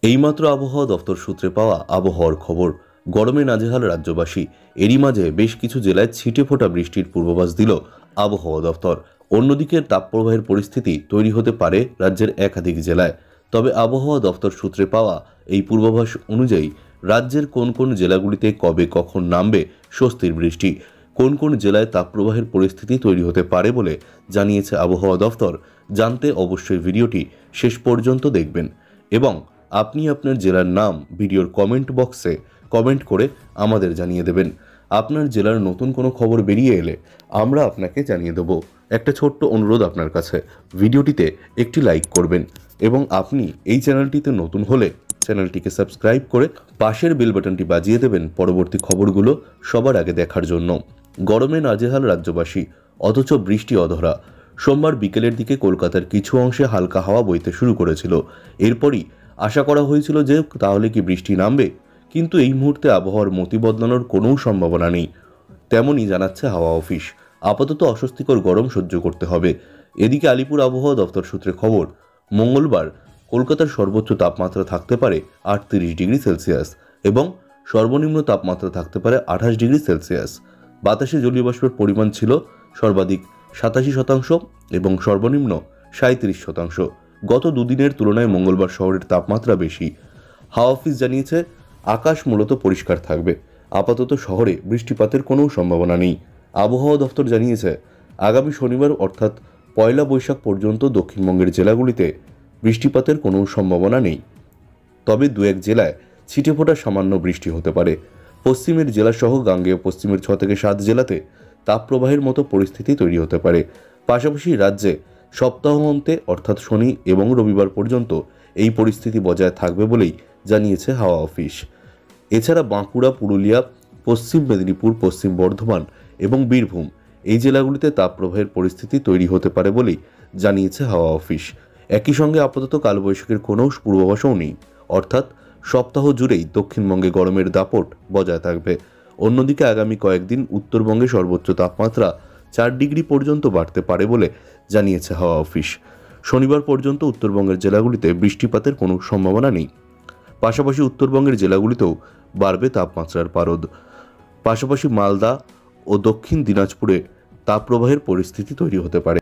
এইমাত্র আবহাওয়া দফতর সূত্রে পাওয়া আবহাওয়ার খবর। গরমে নাজেহাল রাজ্যবাসী। এরই মাঝে বেশ কিছু জেলায় ছিটে ফোটা বৃষ্টির পূর্বাভাস দিল আবহাওয়া দফতর। অন্যদিকে তাপপ্রবাহের পরিস্থিতি তৈরি হতে পারে রাজ্যের একাধিক জেলায়। তবে আবহাওয়া দফতর সূত্রে পাওয়া এই পূর্বাভাস অনুযায়ী রাজ্যের কোন কোন জেলাগুলিতে কবে কখন নামবে স্বস্তির বৃষ্টি, কোন কোন জেলায় তাপপ্রবাহের পরিস্থিতি তৈরি হতে পারে বলে জানিয়েছে আবহাওয়া দফতর। জানতে অবশ্যই ভিডিওটি শেষ পর্যন্ত দেখবেন এবং আপনি আপনার জেলার নাম ভিডিওর কমেন্ট বক্সে কমেন্ট করে আমাদের জানিয়ে দেবেন। আপনার জেলার নতুন কোনো খবর বেরিয়ে এলে আমরা আপনাকে জানিয়ে দেব। একটা ছোট্ট অনুরোধ আপনার কাছে, ভিডিওটিতে একটি লাইক করবেন এবং আপনি এই চ্যানেলটিতে নতুন হলে চ্যানেলটিকে সাবস্ক্রাইব করে পাশের বেল বাটনটি বাজিয়ে দেবেন পরবর্তী খবরগুলো সবার আগে দেখার জন্য। গরমে নাজেহাল রাজ্যবাসী, অথচ বৃষ্টি অধরা। সোমবার বিকেলের দিকে কলকাতার কিছু অংশে হালকা হাওয়া বইতে শুরু করেছিল। এরপরই আশা করা হয়েছিল যে তাহলে কি বৃষ্টি নামবে, কিন্তু এই মুহূর্তে আবহাওয়ার মতি বদলানোর কোনো সম্ভাবনা নেই। তেমনই জানাচ্ছে হাওয়া অফিস। আপাতত অস্বস্তিকর গরম সহ্য করতে হবে। এদিকে আলিপুর আবহাওয়া দফতর সূত্রে খবর, মঙ্গলবার কলকাতার সর্বোচ্চ তাপমাত্রা থাকতে পারে 38 ডিগ্রি সেলসিয়াস এবং সর্বনিম্ন তাপমাত্রা থাকতে পারে 28 ডিগ্রি সেলসিয়াস। বাতাসে জলীয় বাষ্পের পরিমাণ ছিল সর্বাধিক 87% এবং সর্বনিম্ন 37%। গত দুদিনের তুলনায় মঙ্গলবার শহরের তাপমাত্রা বেশি। হাওয়া অফিস জানিয়েছে আকাশ মূলত পরিষ্কার থাকবে। আপাতত শহরে বৃষ্টিপাতের কোনো সম্ভাবনা নেই। আবহাওয়া দফতর জানিয়েছে আগামী শনিবার অর্থাৎ 1 বৈশাখ পর্যন্ত দক্ষিণবঙ্গের জেলাগুলিতে বৃষ্টিপাতের কোনো সম্ভাবনা নেই। তবে দু এক জেলায় ছিটেফোঁটা সামান্য বৃষ্টি হতে পারে। পশ্চিমের জেলাসহ গাঙ্গেয় পশ্চিমের 6 থেকে 7 জেলাতে তাপপ্রবাহের মতো পরিস্থিতি তৈরি হতে পারে। পাশাপাশি রাজ্যে সপ্তাহান্তে অর্থাৎ শনি এবং রবিবার পর্যন্ত এই পরিস্থিতি বজায় থাকবে বলেই জানিয়েছে হাওয়া অফিস। এছাড়া বাঁকুড়া, পুরুলিয়া, পশ্চিম মেদিনীপুর, পশ্চিম বর্ধমান এবং বীরভূম এই জেলাগুলিতে তাপপ্রবাহের পরিস্থিতি তৈরি হতে পারে বলেই জানিয়েছে হাওয়া অফিস। একই সঙ্গে আপাতত কালবৈশাখীর কোনো পূর্বাভাসও নেই, অর্থাৎ সপ্তাহ জুড়েই দক্ষিণবঙ্গে গরমের দাপট বজায় থাকবে। অন্যদিকে আগামী কয়েকদিন উত্তরবঙ্গে সর্বোচ্চ তাপমাত্রা 4 ডিগ্রি পর্যন্ত বাড়তে পারে বলে জানিয়েছে হাওয়া অফিস। শনিবার পর্যন্ত উত্তরবঙ্গের জেলাগুলিতে বৃষ্টিপাতের কোনো সম্ভাবনা নেই। পাশাপাশি উত্তরবঙ্গের জেলাগুলিতেও বাড়বে তাপমাত্রার পারদ। পাশাপাশি মালদা ও দক্ষিণ দিনাজপুরে তাপপ্রবাহের পরিস্থিতি তৈরি হতে পারে।